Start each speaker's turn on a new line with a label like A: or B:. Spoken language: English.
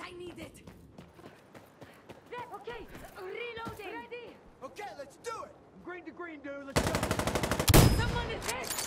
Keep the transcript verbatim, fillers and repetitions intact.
A: I needed.
B: There, okay, reloading. Ready.
C: Okay, let's do it.
D: Green to green, dude. Let's go.
A: Someone is hit.